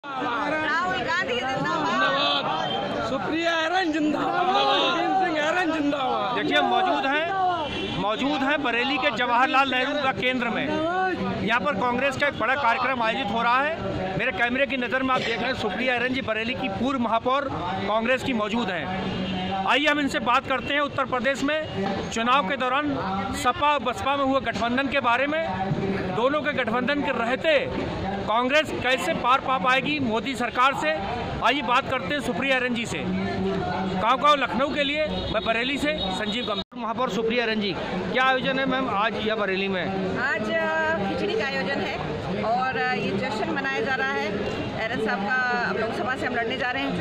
राहुल गांधी जिंदाबाद, सुप्रिया एरन जिंदाबाद, जिंदाबाद। देखिए मौजूद हैं बरेली के जवाहरलाल नेहरू का केंद्र में। यहाँ पर कांग्रेस का एक बड़ा कार्यक्रम आयोजित हो रहा है। मेरे कैमरे की नज़र में आप देख रहे हैं सुप्रिया एरन जी बरेली की पूर्व महापौर कांग्रेस की मौजूद हैं। आइए हम इनसे बात करते हैं उत्तर प्रदेश में चुनाव के दौरान सपा बसपा में हुए गठबंधन के बारे में। दोनों के गठबंधन के रहते कांग्रेस कैसे पार पा पाएगी मोदी सरकार से। आइए बात करते हैं सुप्रिया एरन जी से। गाँव लखनऊ के लिए मैं बरेली से संजीव गंभीर। महापौर सुप्रिया एरन जी, क्या आयोजन है मैम आज यह बरेली में? आज खिचड़ी का आयोजन है और ये जश्न मनाया जा रहा है। एरन साहब का लोकसभा से हम लड़ने जा रहे हैं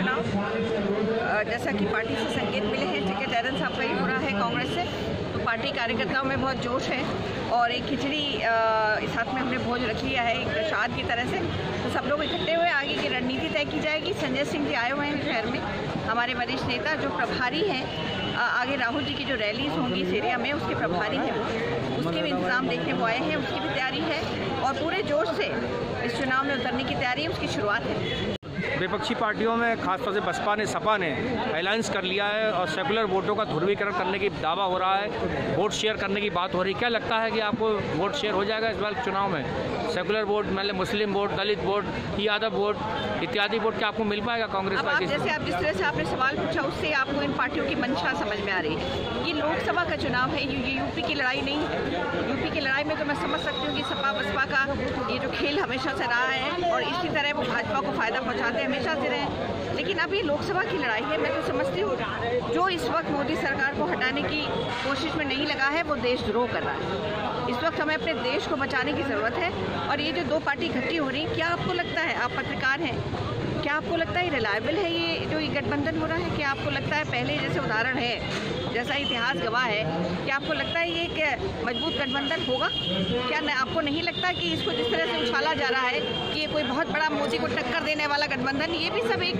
चुनाव। जैसा कि पार्टी से संकेत मिले हैं, टिकट एरन साहब का ही हो रहा है कांग्रेस से, तो पार्टी कार्यकर्ताओं में बहुत जोश है। और एक खिचड़ी साथ में हमने भोज रख लिया है एक प्रसाद की तरह से, तो सब लोग इकट्ठे हुए आगे की रणनीति तय की जाएगी। संजय सिंह जी आए हुए हैं शहर में, हमारे वरिष्ठ नेता जो प्रभारी हैं। आगे राहुल जी की जो रैलीज होंगी इस एरिया में उसके प्रभारी हैं, वो उसके भी इंतजाम देखने को आए हैं, उसकी भी तैयारी है और पूरे जोश से इस चुनाव में उतरने की तैयारी है, उसकी शुरुआत है। विपक्षी पार्टियों में खासतौर से बसपा ने सपा ने अलायंस कर लिया है और सेकुलर वोटों का ध्रुवीकरण करने की दावा हो रहा है, वोट शेयर करने की बात हो रही है। क्या लगता है कि आपको वोट शेयर हो जाएगा इस बार चुनाव में? सेकुलर वोट मतलब मुस्लिम vote, Dalit vote, Yadav vote इत्यादि वोट क्या आपको मिल पाएगा कांग्रेस पार्टी से? जैसे आप जिस तरह से आपने सवाल पूछा उससे आपको इन पार्टियों की मंशा समझ में आ रही है। ये लोकसभा का चुनाव है, ये यूपी की लड़ाई नहीं है। यूपी की लड़ाई में तो मैं समझ सकती हूँ कि सपा बसपा का ये जो खेल हमेशा से रहा है और इसी तरह वो भाजपा को फायदा पहुँचाते हमेशा से रहे। लेकिन अब ये लोकसभा की लड़ाई है। मैं तो समझती हूँ जो इस वक्त मोदी सरकार को हटाने की कोशिश में नहीं लगा है वो देशद्रोह कर रहा है। इस वक्त हमें अपने देश को बचाने की ज़रूरत है। और ये जो दो पार्टी इकट्ठी हो रही, क्या आपको लगता है, आप पत्रकार हैं, क्या आपको लगता है रिलायबल है ये जो गठबंधन हो रहा है? क्या आपको लगता है पहले जैसे उदाहरण है, जैसा इतिहास गवाह है, क्या आपको लगता है ये एक मजबूत गठबंधन होगा? क्या आपको नहीं लगता कि इसको जिस तरह से उछाला जा रहा है कि ये कोई बहुत बड़ा मोदी को टक्कर देने वाला गठबंधन, ये भी सब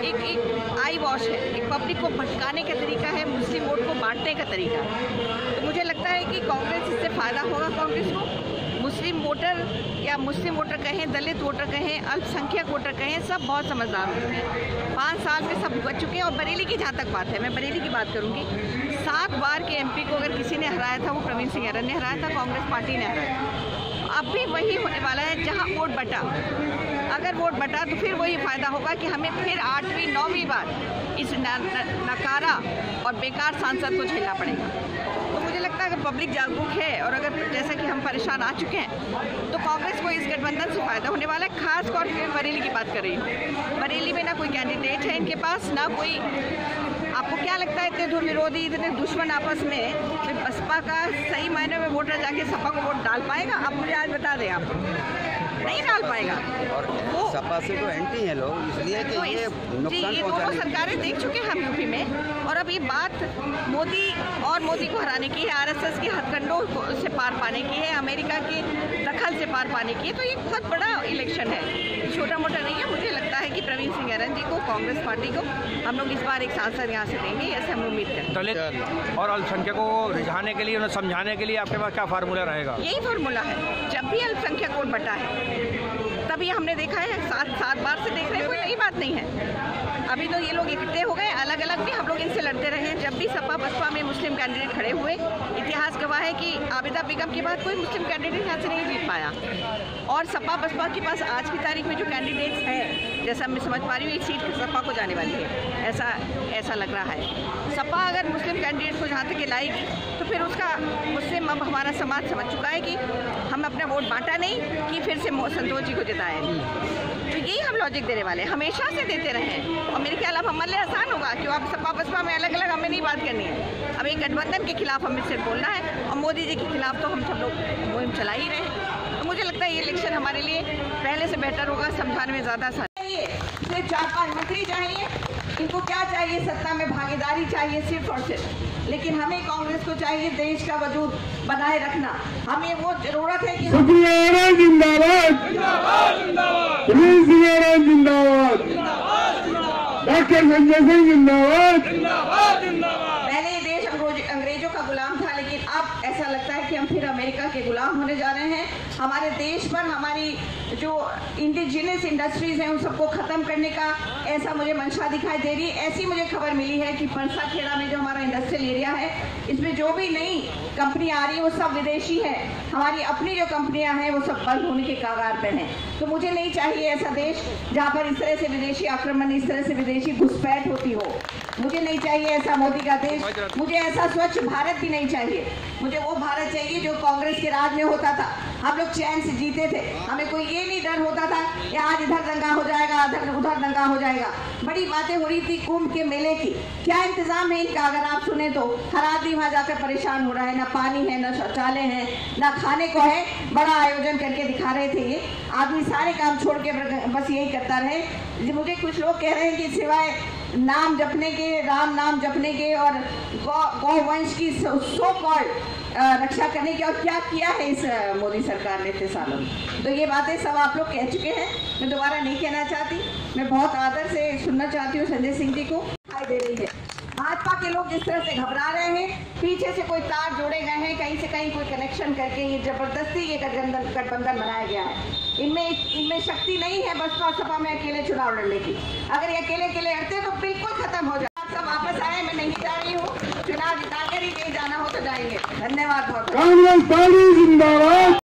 एक आई वॉश है, एक पब्लिक को भटकाने का तरीका है, मुस्लिम वोट को बांटने का तरीका है। तो मुझे लगता है कि कांग्रेस इससे फ़ायदा होगा कांग्रेस को। मुस्लिम वोटर या मुस्लिम वोटर कहें, दलित वोटर कहें, अल्पसंख्यक वोटर कहें, सब बहुत समझदार होते हैं। 5 साल में सब भुगत चुके हैं। और बरेली की जहाँ तक बात है, मैं बरेली की बात करूँगी, 7 बार के एमपी को अगर किसी ने हराया था वो प्रवीण सिंह एरन ने हराया था, कांग्रेस पार्टी ने हराया। अब भी वही होने वाला है जहाँ वोट बटा। अगर वोट बटा तो फिर वही फ़ायदा होगा कि हमें फिर 8वीं 9वीं बार इस नकारा और बेकार सांसद को झेलना पड़ेगा। तो मुझे लगता है अगर पब्लिक जागरूक है और अगर जैसा कि हम परेशान आ चुके हैं तो कांग्रेस को इस गठबंधन से फ़ायदा होने वाला है। खास तौर पर बरेली की बात कर रही हूँ। बरेली में ना कोई कैंडिडेट है इनके पास, ना कोई। आपको क्या लगता है इतने धुर विरोधी, इतने दुश्मन आपस में, बसपा का सही मायने में वोटर जाके सपा को वोट डाल पाएगा? आप मुझे आज बता दें, आप नहीं डाल पाएगा। और सपा से तो एंटी हैं लोग, इसलिए कि तो ये नुकसान ये दोनों सरकारें देख चुके हैं हम यूपी में। और अब ये बात मोदी को हराने की है, आरएसएस के हथकंडों से पार पाने की है, अमेरिका के दखल से पार पाने की है। तो ये बहुत बड़ा इलेक्शन है, छोटा मोटा नहीं है। मुझे लगता है कि प्रवीण सिंह एरन जी को, कांग्रेस पार्टी को हम लोग इस बार एक सांसद यहाँ से देंगे, ऐसे हम उम्मीद करते हैं। दलित और अल्पसंख्यकों को रिझाने के लिए, उन्हें समझाने के लिए आपके पास क्या फार्मूला रहेगा? यही फार्मूला है। जब भी अल्पसंख्यक वोट बटा है तभी हमने देखा है, 7 बार से देख रहे हैं, कोई नई बात नहीं है। अभी तो ये लोग इकट्ठे हो गए, अलग अलग भी हम लोग इनसे लड़ते रहे हैं। जब भी सपा बसपा में मुस्लिम कैंडिडेट खड़े हुए, इतिहास गवाह है कि आबिदा बेगम के बाद कोई मुस्लिम कैंडिडेट यहाँ से नहीं जीत पाया। और सपा बसपा के पास आज की तारीख में जो कैंडिडेट्स हैं, जैसा मैं समझ पा रही हूँ, एक सीट सपा को जाने वाली है, ऐसा लग रहा है। सपा अगर मुस्लिम कैंडिडेट को जहाँ तक लाएगी तो फिर उसका मुस्लिम अब हमारा समाज समझ चुका है कि हम अपना वोट बांटा नहीं कि फिर से संतोष जी को जिताए। तो यही हम लॉजिक देने वाले हैं, हमेशा से देते रहे हैं। और मेरे ख्याल अब हमारे लिए आसान होगा क्यों अब सपा बसपा में अलग अलग हमें नहीं बात करनी है। अब एक गठबंधन के खिलाफ हमें सिर्फ बोलना है और मोदी जी के खिलाफ तो हम सब लोग मुहिम चला ही रहे हैं। तो मुझे लगता है ये इलेक्शन हमारे लिए पहले से बेहतर होगा, समझाने में ज़्यादा आसान। सिर्फ 4-5 मंत्री चाहिए, इनको क्या चाहिए? सत्ता में भागीदारी चाहिए सिर्फ और सिर्फ। लेकिन हमें कांग्रेस को चाहिए देश का वजूद बनाए रखना। हमें वो जरूरत है कि सुप्रिया एरन जिंदाबाद, प्रवीण सिंह एरन जिंदाबाद, डॉक्टर संजय सिंह जिंदाबाद। पहले ये देश अंग्रेजों का गुलाम था, लेकिन अब ऐसा लगता है कि हम फिर अमेरिका के गुलाम होने जा रहे हैं। हमारे देश पर हमारी जो इंडिजिनस इंडस्ट्रीज हैं उन सबको ख़त्म करने का ऐसा मुझे मंशा दिखाई दे रही है। ऐसी मुझे खबर मिली है कि परसाखेड़ा में जो हमारा इंडस्ट्रियल एरिया है, इसमें जो भी नई कंपनी आ रही है वो सब विदेशी है। हमारी अपनी जो कंपनियां हैं वो सब बंद होने के कगार पे हैं। तो मुझे नहीं चाहिए ऐसा देश जहाँ पर इस तरह से विदेशी आक्रमण, इस तरह से विदेशी घुसपैठ होती हो। मुझे नहीं चाहिए ऐसा मोदी का देश। मुझे ऐसा स्वच्छ भारत भी नहीं चाहिए। मुझे वो भारत चाहिए जो कांग्रेस के राज में होता था। हम लोग चैन से जीते थे, हमें कोई ये नहीं डर होता था कि आज इधर दंगा हो जाएगा, उधर दंगा हो जाएगा। बड़ी बातें हो रही थी कुंभ के मेले की, क्या इंतजाम है इनका? अगर आप सुने तो हर आदमी वहाँ जाकर परेशान हो रहा है, ना पानी है, ना शौचालय है, ना खाने को है। बड़ा आयोजन करके दिखा रहे थे ये आदमी, सारे काम छोड़ के बस यही करता रहे। मुझे कुछ लोग कह रहे हैं कि सिवाय नाम जपने के, राम नाम जपने के और गौ वंश की सो कॉल्ड रक्षा करने की, और क्या किया है इस मोदी सरकार ने इतने सालों में। तो ये बातें सब आप लोग कह चुके हैं, मैं दोबारा नहीं कहना चाहती। मैं बहुत आदर से सुनना चाहती हूँ संजय सिंह जी को। दिखाई दे रही है भाजपा के लोग जिस तरह से घबरा रहे हैं, पीछे से कोई तार जोड़े गए हैं, कहीं से कहीं कोई कनेक्शन करके ये जबरदस्ती ये गठबंधन बनाया गया है। इनमें शक्ति नहीं है बसपा सपा में अकेले चुनाव लड़ने की। अगर ये अकेले लड़ते तो बिल्कुल खत्म हो जाए। सब वापस आए, मैं नहीं जा रही हूँ, चुनाव जिताकर ही कहीं जाना हो तो जाएंगे। धन्यवाद बहुत। कांग्रेस पार्टी जिंदाबाद।